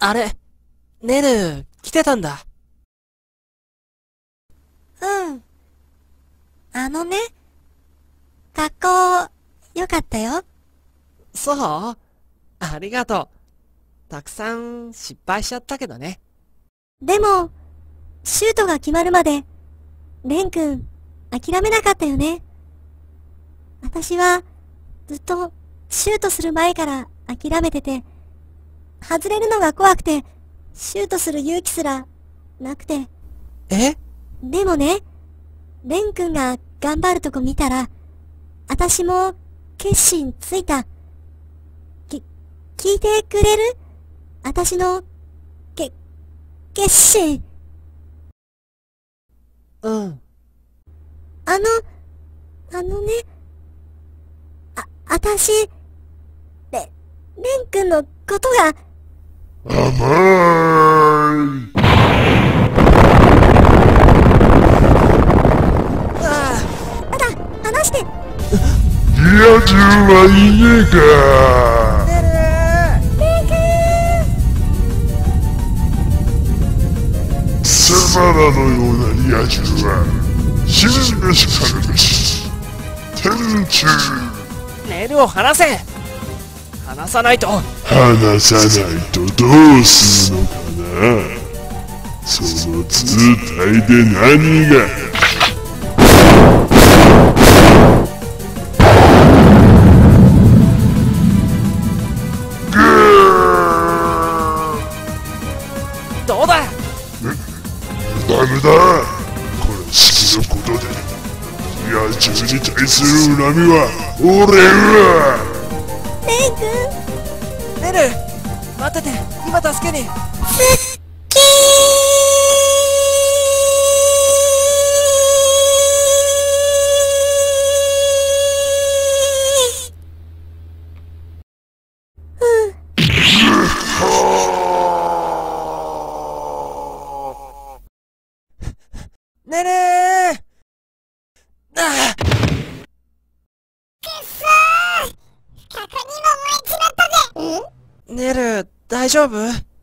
あれ、ねる、来てたんだ。 うん。学校、よかったよ。 そう？ありがとう。たくさん失敗しちゃったけどね。 でも、シュートが決まるまで、レン君、諦めなかったよね。私は、ずっと、シュートする前から諦めてて、外れるのが怖くて、シュートする勇気すら、なくて。 え？ でもね、レン君が頑張るとこ見たら、私も、決心ついた。聞いてくれる？私の、決心。 うん。 あのね、私、レン君のことが、 甘い。 まだ、話して。 リア充はいねえか。 レン君。 貴様らのようなリア充は、死ぬべしかるべし。天中。 ネルを離せ！離さないと。 話さないとどうするのかな。その図体で何が。 どうだ？ ダメだ。この式のことでリア充に対する恨みは俺が。 レン君。 ネル、待ってて、今助けに。 すっきネルー！ああ！ネル、大丈夫？